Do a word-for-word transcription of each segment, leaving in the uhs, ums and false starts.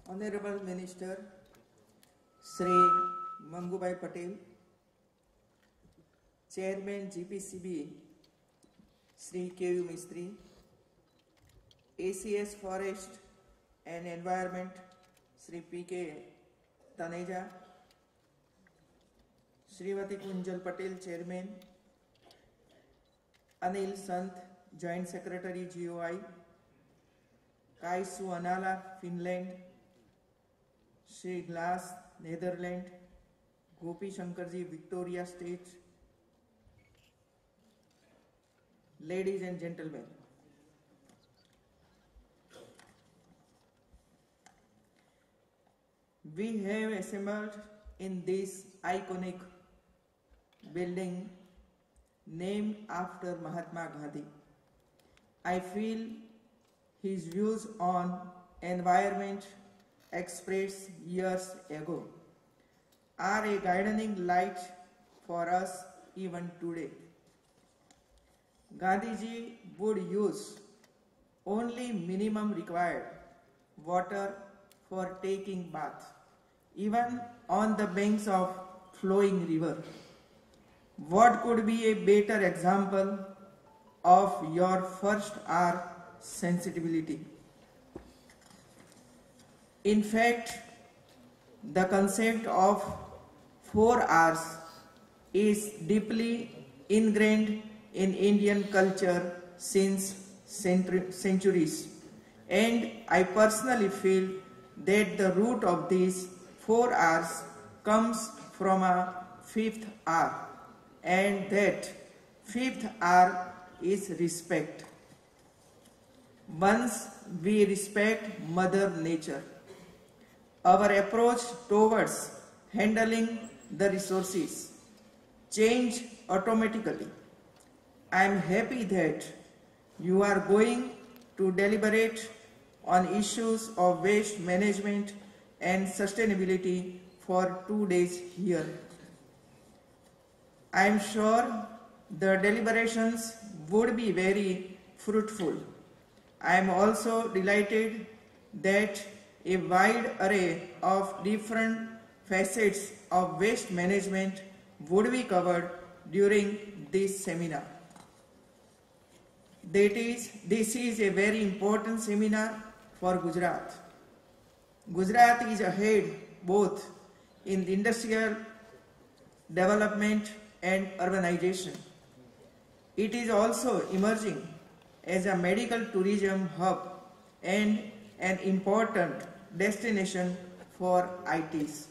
Honorable Minister Shri Mangubhai Patel, Chairman G P C B Shri K U Mistry, A C S Forest and Environment Shri P K Taneja, Srimati Kunjal Patel, Chairman, Anil Sant, Joint Secretary G O I, Kaisu Anala, Finland, Shri Glass, Netherlands, Gopi Shankarji, Victoria State. Ladies and gentlemen, we have assembled in this iconic building named after Mahatma Gandhi. I feel his views on environment expressed years ago are a guiding light for us even today. Gandhiji would use only minimum required water for taking bath, even on the banks of flowing river. What could be a better example of your first hour sensitivity? In fact, the concept of four hours is deeply ingrained in Indian culture since centuries, and I personally feel that the root of these four hours comes from a fifth hour, and that fifth hour is respect. Once we respect Mother Nature, our approach towards handling the resources change automatically. I am happy that you are going to deliberate on issues of waste management and sustainability for two days here. I am sure the deliberations would be very fruitful. I am also delighted that a wide array of different facets of waste management would be covered during this seminar. That is, this is a very important seminar for Gujarat. Gujarat is ahead both in the industrial development and urbanization. It is also emerging as a medical tourism hub and an important destination for I Ts.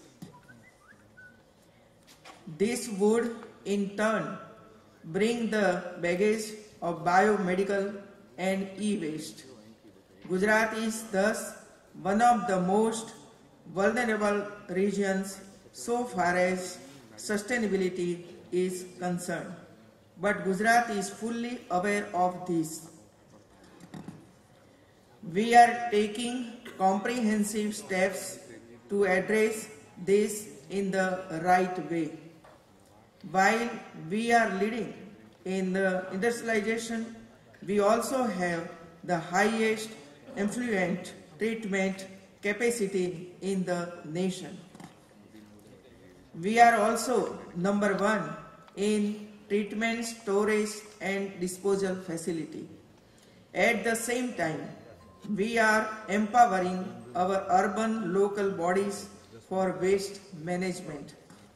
This would in turn bring the baggage of biomedical and e-waste. Gujarat is thus one of the most vulnerable regions so far as sustainability is concerned. But Gujarat is fully aware of this. We are taking comprehensive steps to address this in the right way. While we are leading in the industrialization, we also have the highest effluent treatment capacity in the nation. We are also number one in treatment, storage and disposal facility. At the same time, we are empowering our urban local bodies for waste management.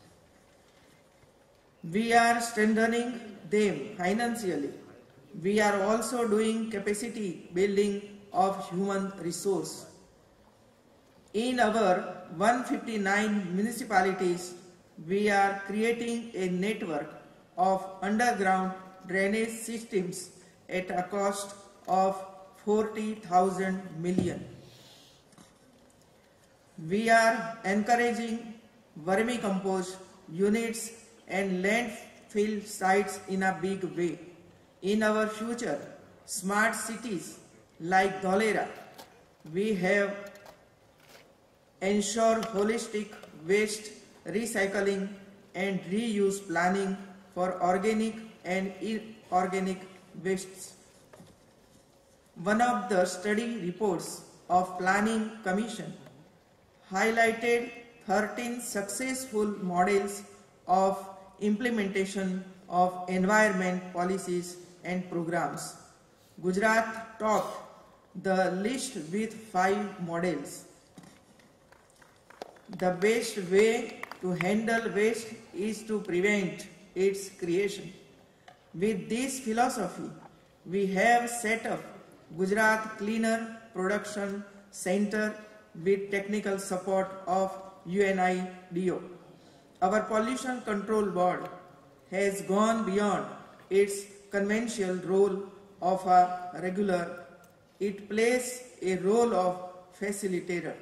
We are strengthening them financially. We are also doing capacity building of human resource. In our one hundred fifty-nine municipalities, we are creating a network of underground drainage systems at a cost of forty thousand million. We are encouraging vermicompost units and landfill sites in a big way. In our future smart cities like Dholera, we have ensured holistic waste recycling and reuse planning for organic and inorganic wastes. One of the study reports of Planning Commission highlighted thirteen successful models of implementation of environment policies and programs. Gujarat topped the list with five models. The best way to handle waste is to prevent its creation. With this philosophy, we have set up Gujarat Cleaner Production Center with technical support of U N I D O. Our Pollution Control Board has gone beyond its conventional role of a regular. It plays a role of facilitator.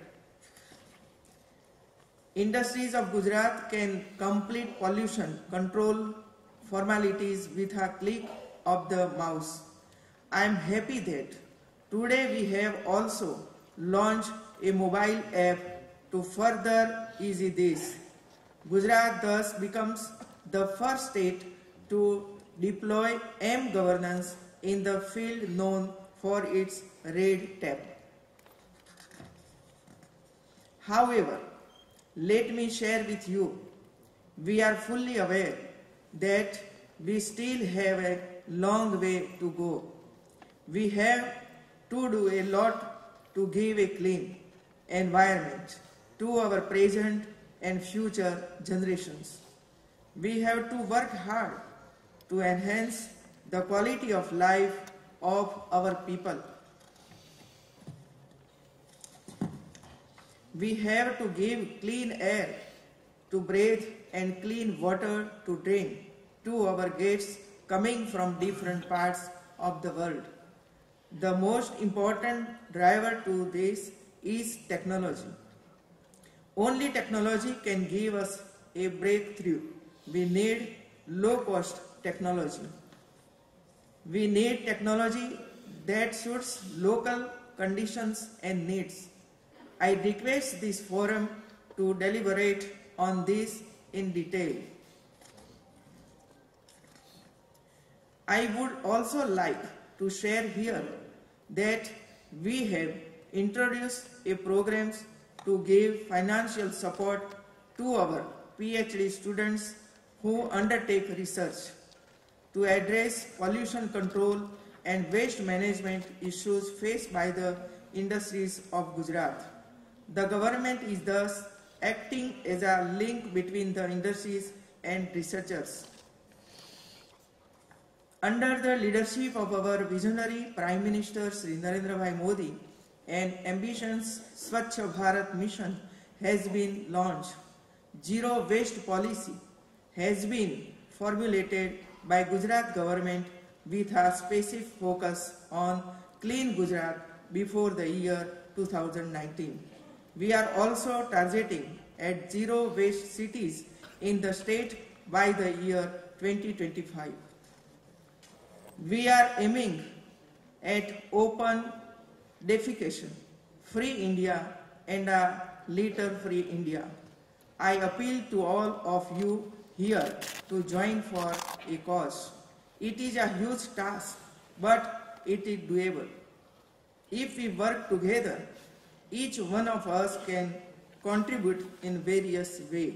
Industries of Gujarat can complete pollution control formalities with a click of the mouse. I am happy that today we have also launched a mobile app to further ease this. Gujarat thus becomes the first state to deploy M-governance in the field known for its red tape. However, let me share with you, we are fully aware that we still have a long way to go. We have to do a lot to give a clean environment to our present and future generations. We have to work hard to enhance the quality of life of our people. We have to give clean air to breathe and clean water to drink to our guests coming from different parts of the world. The most important driver to this is technology. Only technology can give us a breakthrough. We need low-cost technology. We need technology that suits local conditions and needs. I request this forum to deliberate on this in detail. I would also like to share here that we have introduced a program to give financial support to our PhD students who undertake research to address pollution control and waste management issues faced by the industries of Gujarat. The government is thus acting as a link between the industries and researchers. Under the leadership of our visionary Prime Minister Shri Narendra Bhai Modi, an ambitious Swachh Bharat mission has been launched. Zero waste policy has been formulated by Gujarat government with a specific focus on clean Gujarat before the year two thousand nineteen. We are also targeting at zero waste cities in the state by the year twenty twenty-five. We are aiming at open defecation, free India and a litter-free India. I appeal to all of you here to join for a cause. It is a huge task, but it is doable. If we work together, each one of us can contribute in various ways.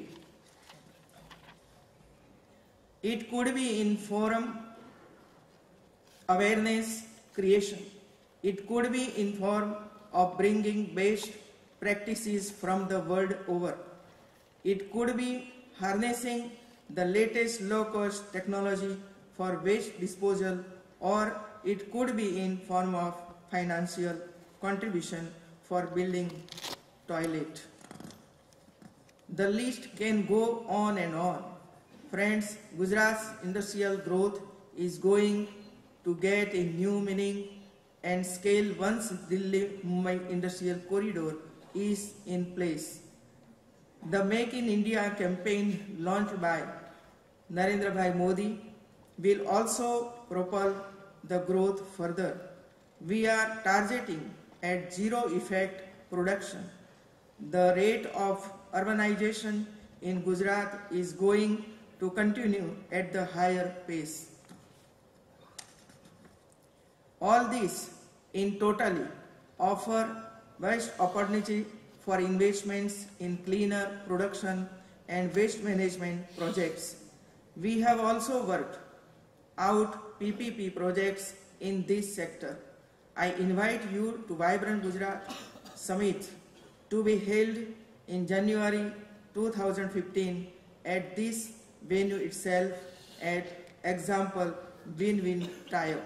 It could be in forum awareness creation. It could be in form of bringing best practices from the world over. It could be harnessing the latest low-cost technology for waste disposal, or it could be in form of financial contribution for building toilet. The list can go on and on. Friends, Gujarat's industrial growth is going to get a new meaning and scale once Delhi-Mumbai industrial corridor is in place. The Make in India campaign launched by Narendra Bhai Modi will also propel the growth further. We are targeting at zero effect production. The rate of urbanization in Gujarat is going to continue at the higher pace. All this in totally offer vast opportunity for investments in cleaner production and waste management projects. We have also worked out P P P projects in this sector. I invite you to Vibrant Gujarat Summit to be held in January two thousand fifteen at this venue itself at example Win-Win Tire.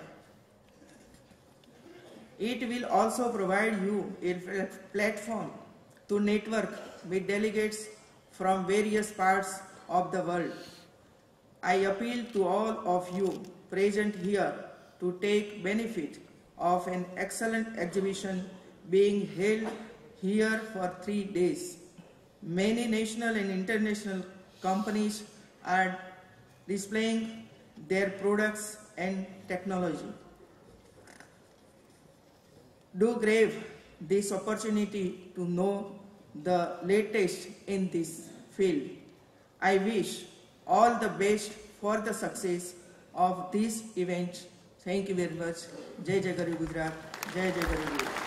It will also provide you a platform to network with delegates from various parts of the world. I appeal to all of you present here to take benefit of an excellent exhibition being held here for three days. Many national and international companies are displaying their products and technology. Do grab this opportunity to know the latest in this field. I wish all the best for the success of this event. Thank you very much. Jai Jai Garib Gujarat. Jai Jai Garib Gujarat.